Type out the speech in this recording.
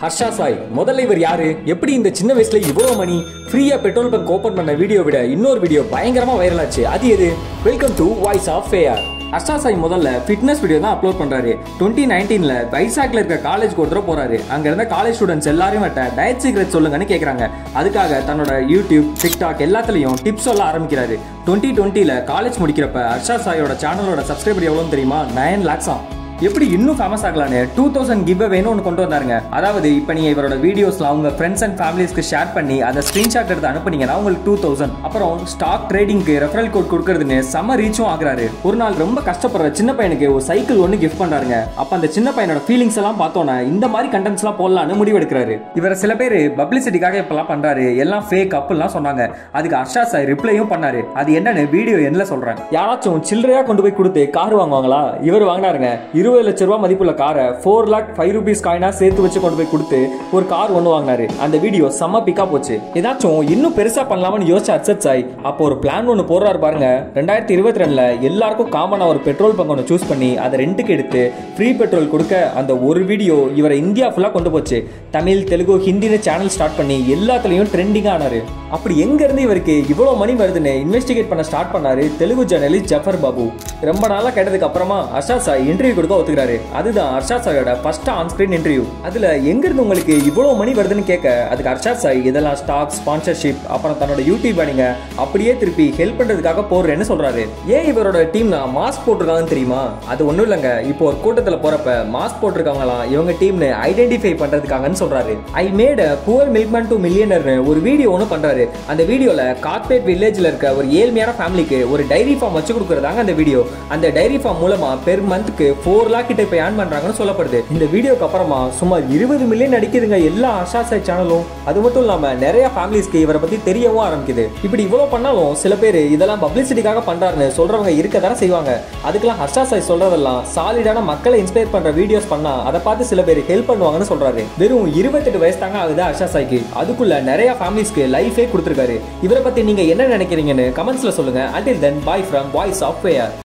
ஹர்ஷா சாய் முதல்ல இவர் யாரு? எப்படி இந்த சின்ன வயசுல இவ்வளவு மணி ஃப்ரீயா பெட்ரோல் பங்க் ஓபன் பண்ண வீடியோ விட இன்னொரு வீடியோ பயங்கரமா வைரல் ஆச்சு. அது எது? Welcome to voice of fair. Harsha Sai முதல்ல ஃபிட்னஸ் வீடியோ தான் அப்லோட் பண்றாரு. 2019ல வைசாக்ல இருக்க காலேஜ் ஒரு தடவை போறாரு. அங்க இருந்த காலேஜ் ஸ்டூடெண்ட்ஸ் எல்லாரும் டயட் சீக்ரெட் சொல்லுங்கன்னு கேக்குறாங்க. அதுக்காக தன்னோட யூடியூப், டிக்டாக் எல்லாத்துலயும் டிப்ஸ் சொல்ல ஆரம்பிக்கிறாரு. 2020ல காலேஜ் முடிக்கிறப்ப ஹர்ஷா சாயோட சேனலோட சப்ஸ்கிரைபர் எவ்வளவுன்னு தெரியுமா? 9 lakhs. எப்படி இன்னும் ஃபேமஸ் ஆகலான்னு 2000 கிவ் அவேன்னு ஒன்று கொண்டு வந்தாருங்க. அதாவது இப்போ நீங்க இவரோட வீடியோஸ்லாம் உங்க ஃப்ரெண்ட்ஸ் அண்ட் ஃபேமிலிஸ்க்கு ஷேர் பண்ணி அதை ஸ்கிரீன்ஷாட் எடுத்து அனுப்புனீங்கன்னா உங்களுக்கு 2000. அப்புறம் ஸ்டாக் ட்ரேடிங்க்கு ரெஃபரல் கோட் கொடுக்கறதுன்னு செம்ம ரீச்சும் ஆகுறாரு. ஒரு நாள் ரொம்ப கஷ்டப்படுற சின்ன பையனுக்கு ஒரு சைக்கிள் ஒன்று கிஃப்ட் பண்றாருங்க. அப்ப அந்த சின்ன பையனோட ஃபீலிங்ஸ் எல்லாம் பார்த்தோன்னா இந்த மாதிரி கண்டென்ட்ஸ் எல்லாம் போடலான்னு முடிவெடுக்கிறாரு. இவரை சில பேர் பப்ளிசிட்டிக்காக இப்பெல்லாம் பண்றாரு, எல்லாம் ஃபேக் அப்லாம் சொன்னாங்க. அதுக்கு ஹர்ஷா சாய் ரிப்ளையும் பண்ணாரு. அது என்னன்னு வீடியோ என்ன சொல்றேன். யாராச்சும் சில்லறையா கொண்டு போய் கொடுத்து கார் வாங்குவாங்களா? இவர் வாங்கினாருங்க. 20 லட்சம் ரூபாய் மதிப்புள்ள காரை 4 lakh 5 rupees காயினா சேர்த்து வச்சு கொண்டு போய் கொடுத்து ஒரு கார் ஒன்று வாங்கினாரு. அந்த வீடியோ செம்ம பிக்கா போச்சு. ஏதாச்சும் இன்னும் பெருசா பண்ணலாம்னு யோசிச்சு ஹர்ஷா சாய் அப்போ ஒரு பிளான் ஒன்று போடுறாரு பாருங்க. 2022ல எல்லாருக்கும் காமனா ஒரு பெட்ரோல் பங்க் ஒன்று சூஸ் பண்ணி அதை ரெண்டுக்கு எடுத்து ஃப்ரீ பெட்ரோல் கொடுக்க அந்த ஒரு வீடியோ இவரை இந்தியா ஃபுல்லா கொண்டு போச்சு. தமிழ், தெலுங்கு, ஹிந்தின்னு சேனல் ஸ்டார்ட் பண்ணி எல்லாத்துலயும் ட்ரெண்டிங்கா ஆனாரு. அப்படி எங்க இருந்து இவருக்கு இவ்வளவு மணி வருதுன்னு இன்வெஸ்டிகேட் பண்ண ஸ்டார்ட் பண்ணாரு தெலுங்கு ஜேர்னலிஸ்ட் ஜஃபர் பாபு. ரொம்ப நாளா கேட்டதுக்கு அப்புறமா ஹர்ஷா சாய் இன்டர்வியூ கொடுக்க ஒத்துக்கிறாரு. அதுதான் ஹர்ஷா சாயோட ஃபர்ஸ்ட் ஆன் ஸ்கிரீன் இன்டர்வியூ. அதுல எங்க இருந்து உங்களுக்கு இவ்வளவு மணி வருதுன்னு கேட்க அதுக்கு ஹர்ஷா சாய் இதெல்லாம் ஸ்டாக், ஸ்பான்சர்ஷிப், அப்புறம் தன்னோட யூடியூப் நீங்க அப்படியே திருப்பி ஹெல்ப் பண்றதுக்காக போடுறேன்னு சொல்றாரு. ஏன் இவரோட டீம்னா மாஸ்க் போட்டிருக்காங்கன்னு தெரியுமா? அது ஒண்ணும் இல்லங்க, இப்போ ஒரு கூட்டத்துல போறப்ப மாஸ்க் போட்டிருக்காங்களாம் இவங்க டீம்னு ஐடென்டிஃபை பண்றதுக்காகன்னு சொல்றாரு. I made poor milkman to மில்லியனர்னு ஒரு வீடியோ ஒன்று பண்றாரு. அந்த வீடியோல கார்பரேட் வில்லேஜ்ல இருக்க ஒரு ஏழ்மையான ஃபேமிலிக்கு ஒரு டைரி ஃபார்ம் வச்சு கொடுக்கறதாங்க அந்த வீடியோ. அந்த டைரி ஃபார்ம் மூலமா பெர் மந்த்க்கு 4 lakh கிட்ட இப்ப ஏர்ன் பண்றாங்கன்னு சொல்லப்படுது. இந்த வீடியோக்கு அப்புறமா சுமார் 20 மில்லியன் அடிக்குதுங்க எல்லா ஹர்ஷா சாய் சேனலும். அது மட்டும் இல்லாம நிறைய ஃபேமிலிஸ்க்கு இவரை பத்தி தெரியவும் ஆரம்பிக்குது. இப்படி இவ்வளவு பண்ணாலும் சில பேர் இதெல்லாம் பப்ளிசிட்டிக்காக பண்றாருன்னு சொல்றவங்க இருக்க தானே செய்வாங்க. அதுக்கெல்லாம் ஹர்ஷா சாய் சொல்றதெல்லாம் சாலிடான மக்களை இன்ஸ்பயர் பண்ற வீடியோஸ் பண்ணா அதை பார்த்து சில பேர் ஹெல்ப் பண்ணுவாங்கன்னு சொல்றாரு. வெறும் 28 வயசு தாங்க ஆகுது ஹர்ஷா சாய்க்கு. அதுக்குள்ள நிறைய ஃபேமிலிஸ்க்கு லைஃபே கொடுத்திருக்காரு. இவரை பத்தி நீங்க என்ன நினைக்கிறீங்கன்னு கமெண்ட்ஸ்ல சொல்லுங்க. Until then, bye from Voice of Fair.